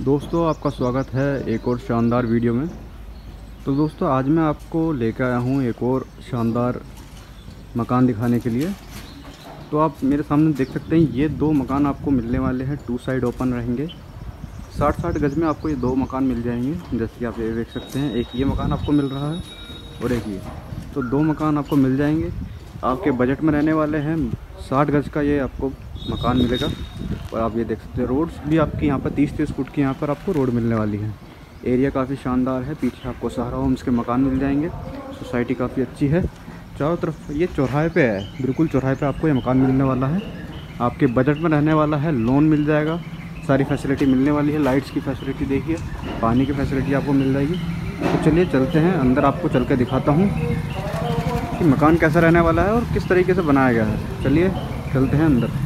दोस्तों आपका स्वागत है एक और शानदार वीडियो में। तो दोस्तों आज मैं आपको लेकर आया हूँ एक और शानदार मकान दिखाने के लिए। तो आप मेरे सामने देख सकते हैं ये दो मकान आपको मिलने वाले हैं, टू साइड ओपन रहेंगे। 60-60 गज में आपको ये दो मकान मिल जाएंगे। जैसे कि आप ये देख सकते हैं, एक ये मकान आपको मिल रहा है और एक ये। तो दो मकान आपको मिल जाएंगे, आपके बजट में रहने वाले हैं। 60 गज का ये आपको मकान मिलेगा। और आप ये देख सकते हैं रोड्स भी आपकी यहाँ पर 30-30 फुट की यहाँ पर आपको रोड मिलने वाली है। एरिया काफ़ी शानदार है। पीछे आपको सहारा होम्स के मकान मिल जाएंगे। सोसाइटी काफ़ी अच्छी है। चारों तरफ ये चौराहे पे है, बिल्कुल चौराहे पे आपको ये मकान मिलने वाला है। आपके बजट में रहने वाला है, लोन मिल जाएगा, सारी फैसिलिटी मिलने वाली है। लाइट्स की फैसिलिटी देखिए, पानी की फैसिलिटी आपको मिल जाएगी। तो चलिए चलते हैं अंदर, आपको चल के दिखाता हूँ कि मकान कैसा रहने वाला है और किस तरीके से बनाया गया है। चलिए चलते हैं अंदर।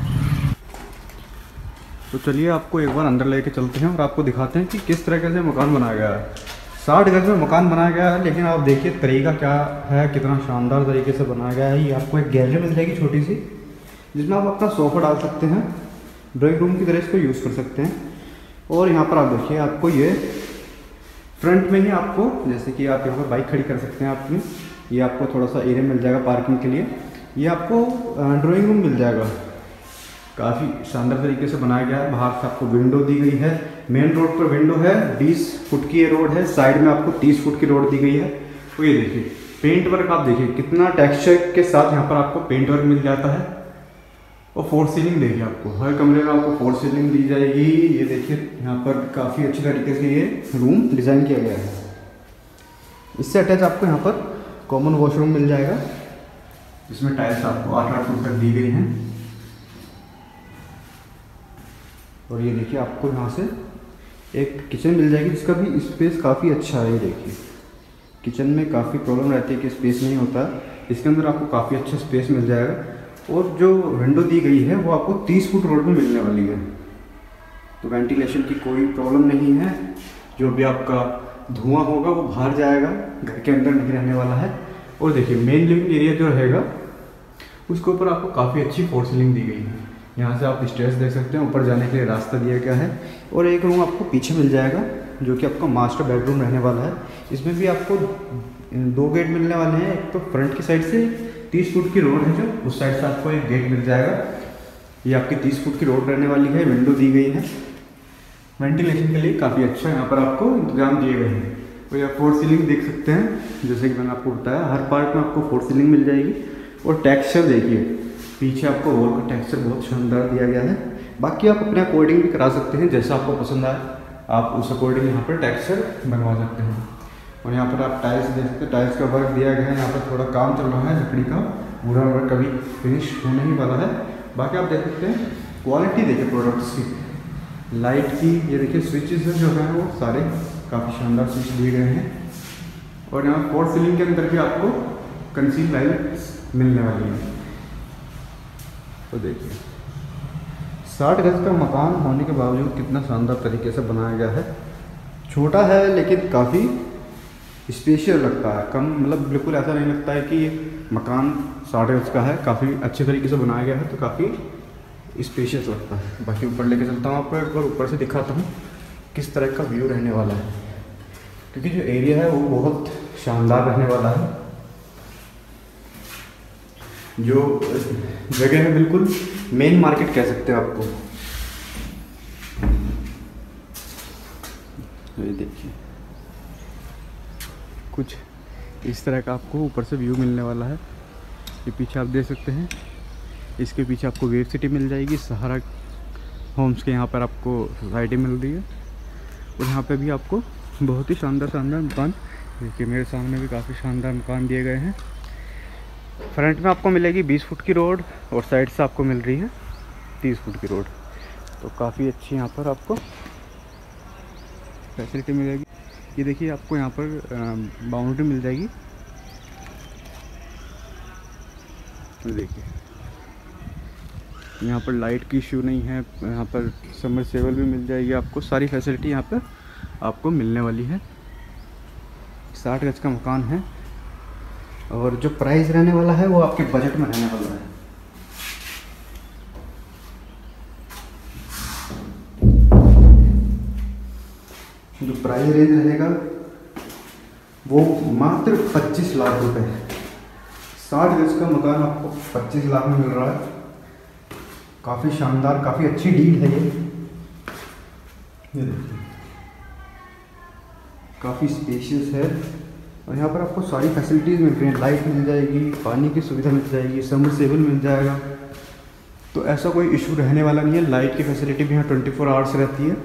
तो चलिए आपको एक बार अंदर लेके चलते हैं और आपको दिखाते हैं कि किस तरीके से मकान बनाया गया है। 60 गज में मकान बनाया गया है, लेकिन आप देखिए तरीका क्या है, कितना शानदार तरीके से बनाया गया है। ये आपको एक गैलरी मिल जाएगी छोटी सी, जिसमें आप अपना सोफ़ा डाल सकते हैं, ड्राइंग रूम की तरह इसको यूज़ कर सकते हैं। और यहाँ पर आप देखिए आपको ये फ्रंट में ही आपको, जैसे कि आप यहाँ पर बाइक खड़ी कर सकते हैं अपनी, ये आपको थोड़ा सा एरिया मिल जाएगा पार्किंग के लिए। ये आपको ड्राइंग रूम मिल जाएगा। काफ़ी शानदार तरीके से बनाया गया है। बाहर से आपको विंडो दी गई है। मेन रोड पर विंडो है, 20 फुट की ये रोड है। साइड में आपको 30 फुट की रोड दी गई है। तो ये देखिए पेंट वर्क, आप देखिए कितना टेक्सचर के साथ यहाँ पर आपको पेंट वर्क मिल जाता है। और फोर सीलिंग देखिए, आपको हर कमरे में आपको फोर सीलिंग दी जाएगी। ये देखिए यहाँ पर काफ़ी अच्छी तरीके से ये रूम डिज़ाइन किया गया है। इससे अटैच आपको यहाँ पर कॉमन वॉशरूम मिल जाएगा, जिसमें टाइल्स आपको 8-8 फुट तक दी गई हैं। और ये देखिए आपको यहाँ से एक किचन मिल जाएगी, जिसका भी स्पेस काफ़ी अच्छा है। ये देखिए किचन में काफ़ी प्रॉब्लम रहती है कि स्पेस नहीं होता, इसके अंदर आपको काफ़ी अच्छा स्पेस मिल जाएगा। और जो विंडो दी गई है वो आपको 30 फुट रोड में मिलने वाली है। तो वेंटिलेशन की कोई प्रॉब्लम नहीं है। जो भी आपका धुआं होगा वो बाहर जाएगा, घर के अंदर नहीं रहने वाला है। और देखिए मेन लिविंग एरिया जो रहेगा उसके ऊपर आपको काफ़ी अच्छी फोर सीलिंग दी गई है। यहाँ से आप स्टेयर्स देख सकते हैं, ऊपर जाने के लिए रास्ता दिया गया है। और एक रूम आपको पीछे मिल जाएगा, जो कि आपका मास्टर बेडरूम रहने वाला है। इसमें भी आपको 2 गेट मिलने वाले हैं। एक तो फ्रंट की साइड से 30 फुट की रोड है, जो उस साइड से आपको एक गेट मिल जाएगा। ये आपकी 30 फुट की रोड रहने वाली है। विंडो दी गई है। वेंटिलेशन के लिए काफ़ी अच्छा यहाँ पर आपको इंतजाम दिए गए हैं। और यहाँ फोर सीलिंग देख सकते हैं, जैसे कि मैंने आपको बताया हर पार्ट में आपको फोर सीलिंग मिल जाएगी। और टेक्सचर देखिए, पीछे आपको वॉल का टेक्सचर बहुत शानदार दिया गया है। बाकी आप अपने अकॉर्डिंग भी करा सकते हैं, जैसा आपको पसंद आए आप उस अकॉर्डिंग यहाँ पर टेक्सचर बनवा सकते हैं। और यहाँ पर आप टाइल्स देख सकते हैं, टाइल्स का वर्क दिया गया है। यहाँ पर थोड़ा काम चल रहा है लकड़ी का, पूरा वर्क कभी फिनिश होने ही वाला है। बाकी आप देख सकते हैं क्वालिटी देखिए प्रोडक्ट्स की, लाइट की। ये देखिए स्विचेस जो है वो सारे काफ़ी शानदार स्विच दिए गए हैं। और यहाँ फोर सीलिंग के अंदर भी आपको कंसील लाइट्स मिलने वाली है। तो देखिए 60 गज का मकान होने के बावजूद कितना शानदार तरीके से बनाया गया है। छोटा है लेकिन काफ़ी स्पेशियल लगता है। कम मतलब बिल्कुल ऐसा नहीं लगता है कि मकान 60 गज का है। काफ़ी अच्छे तरीके से बनाया गया है, तो काफ़ी स्पेशियस लगता है। बाकी ऊपर लेके चलता हूँ आपको एक बार, ऊपर से दिखाता हूँ किस तरह का व्यू रहने वाला है। क्योंकि जो एरिया है वो बहुत शानदार रहने वाला है। जो जगह है बिल्कुल मेन मार्केट कह सकते हैं आपको। ये देखिए कुछ इस तरह का आपको ऊपर से व्यू मिलने वाला है। ये पीछे आप देख सकते हैं, इसके पीछे आपको वेव सिटी मिल जाएगी। सहारा होम्स के यहाँ पर आपको सोसाइटी मिल रही है। और यहाँ पे भी आपको बहुत ही शानदार मकान, देखिए मेरे सामने भी काफ़ी शानदार मकान दिए गए हैं। फ्रंट में आपको मिलेगी 20 फुट की रोड और साइड से आपको मिल रही है 30 फुट की रोड। तो काफ़ी अच्छी यहाँ पर आपको फैसिलिटी मिलेगी। ये देखिए आपको यहाँ पर बाउंड्री मिल जाएगी। तो देखिए यहाँ पर लाइट की इशू नहीं है। यहाँ पर सबमर्सिबल भी मिल जाएगी आपको। सारी फैसिलिटी यहाँ पर आपको मिलने वाली है। 60 गज का मकान है। और जो प्राइस रहने वाला है वो आपके बजट में रहने वाला है। जो प्राइस रेंज रहेगा वो मात्र 25 लाख रुपए है। 60 गज का मकान आपको 25 लाख में मिल रहा है। काफ़ी शानदार, काफ़ी अच्छी डील है ये देखिए, काफ़ी स्पेशियस है। और यहाँ पर आपको सारी फैसिलिटीज़ मिल रही हैं। लाइट मिल जाएगी, पानी की सुविधा मिल जाएगी, सबमर्सिबल मिल जाएगा। तो ऐसा कोई इशू रहने वाला नहीं है। लाइट की फैसिलिटी भी यहाँ 24 आवर्स रहती है।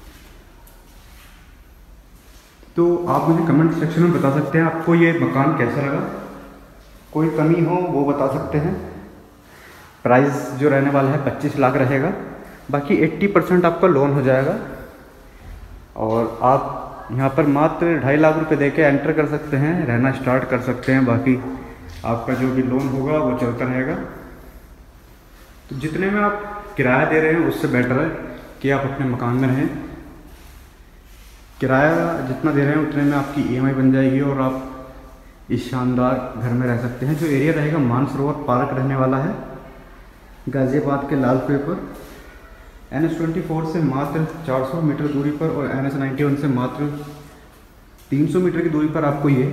तो आप मुझे कमेंट सेक्शन में बता सकते हैं आपको ये मकान कैसा लगा। कोई कमी हो वो बता सकते हैं। प्राइस जो रहने वाला है 25 लाख रहेगा। बाकी 80% आपका लोन हो जाएगा और आप यहाँ पर मात्र 2.5 लाख रुपए देके एंटर कर सकते हैं, रहना स्टार्ट कर सकते हैं। बाकी आपका जो भी लोन होगा वो चलता रहेगा। तो जितने में आप किराया दे रहे हैं उससे बेटर है कि आप अपने मकान में रहें। किराया जितना दे रहे हैं उतने में आपकी EMI बन जाएगी और आप इस शानदार घर में रह सकते हैं। जो एरिया रहेगा मानसरोवर पार्क रहने वाला है, गाज़ियाबाद के लालकुएं पर। NH24 से मात्र 400 मीटर दूरी पर और NH91 से मात्र 300 मीटर की दूरी पर आपको ये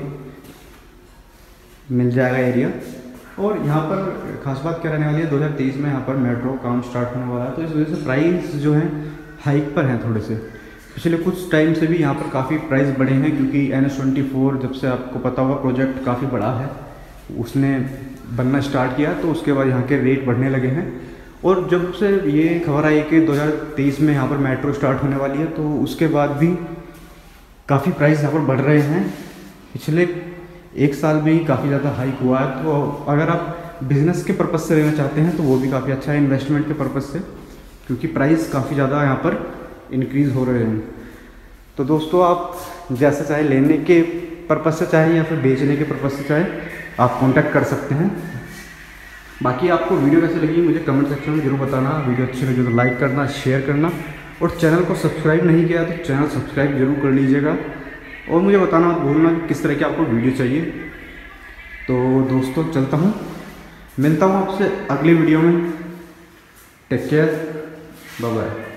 मिल जाएगा एरिया। और यहाँ पर खास बात क्या रहने वाली है, 2023 में यहाँ पर मेट्रो काम स्टार्ट होने वाला है। तो इस वजह से प्राइस जो है हाइक पर हैं थोड़े से। पिछले कुछ टाइम से भी यहाँ पर काफ़ी प्राइस बढ़े हैं, क्योंकि NH24 जब से आपको पता होगा प्रोजेक्ट काफ़ी बड़ा है, उसने बनना स्टार्ट किया तो उसके बाद यहाँ के रेट बढ़ने लगे हैं। और जब से ये खबर आई कि 2023 में यहाँ पर मेट्रो स्टार्ट होने वाली है, तो उसके बाद भी काफ़ी प्राइस यहाँ पर बढ़ रहे हैं। पिछले 1 साल में ही काफ़ी ज़्यादा हाइक हुआ है। तो अगर आप बिज़नेस के पर्पज़ से लेना चाहते हैं तो वो भी काफ़ी अच्छा है, इन्वेस्टमेंट के पर्पज़ से, क्योंकि प्राइस काफ़ी ज़्यादा यहाँ पर इंक्रीज़ हो रहे हैं। तो दोस्तों आप जैसा चाहे, लेने के पर्पज़ से चाहे या फिर बेचने के पर्पज़ से चाहे, आप कॉन्टैक्ट कर सकते हैं। बाकी आपको वीडियो कैसे लगी मुझे कमेंट सेक्शन में जरूर बताना। वीडियो अच्छी लगी तो लाइक करना, शेयर करना, और चैनल को सब्सक्राइब नहीं किया तो चैनल सब्सक्राइब जरूर कर लीजिएगा। और मुझे बताना मत भूलना कि किस तरह की आपको वीडियो चाहिए। तो दोस्तों चलता हूँ, मिलता हूँ आपसे अगली वीडियो में। Take care, bye bye.